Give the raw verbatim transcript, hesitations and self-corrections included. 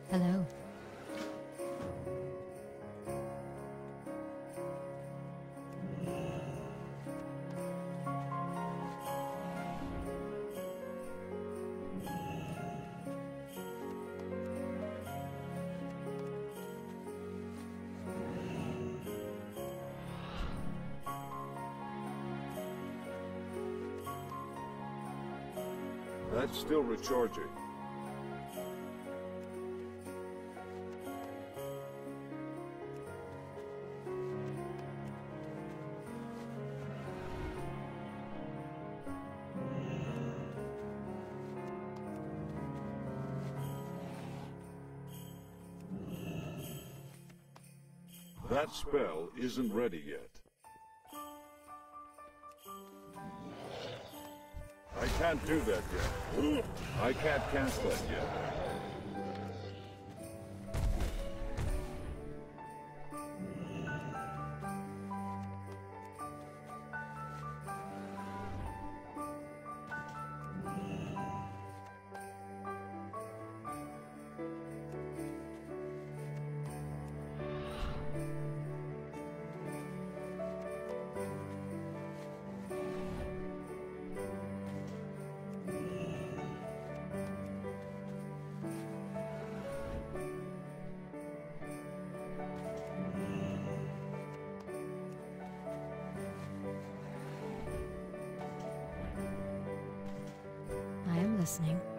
Hello. That's still recharging. That spell isn't ready yet. I can't do that yet. I can't cast that yet. I am listening.